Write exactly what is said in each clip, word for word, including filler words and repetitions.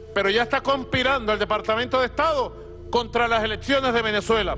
pero ya está conspirando el Departamento de Estado contra las elecciones de Venezuela.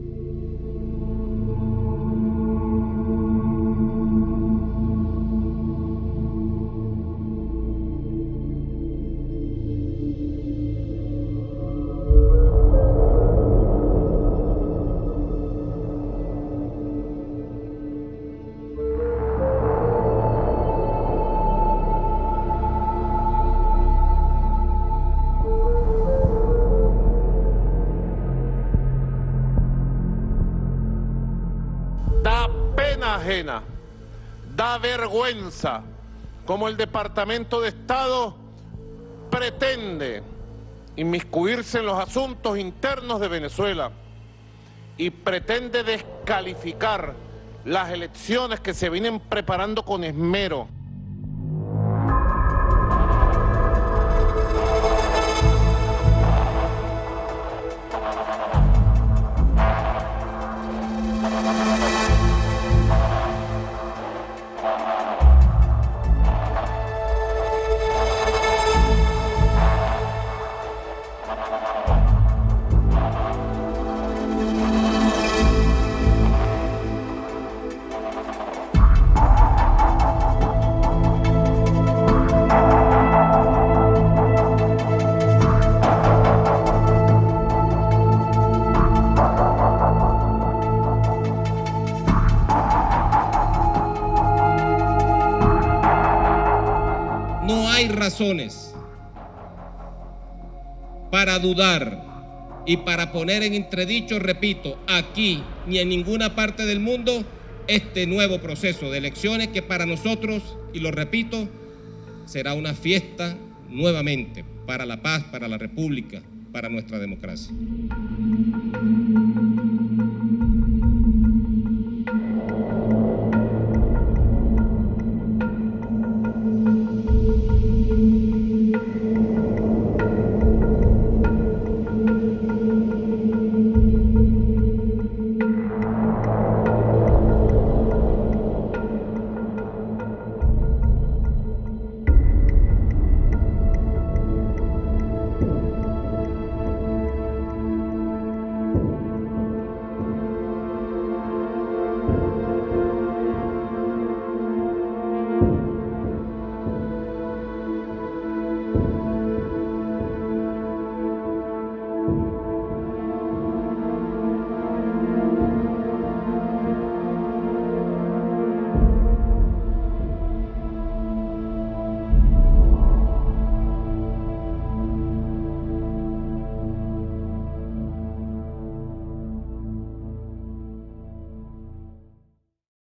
Da pena ajena, da vergüenza como el Departamento de Estado pretende inmiscuirse en los asuntos internos de Venezuela y pretende descalificar las elecciones que se vienen preparando con esmero. No hay razones para dudar y para poner en entredicho, repito, aquí ni en ninguna parte del mundo, este nuevo proceso de elecciones que para nosotros, y lo repito, será una fiesta nuevamente para la paz, para la República, para nuestra democracia.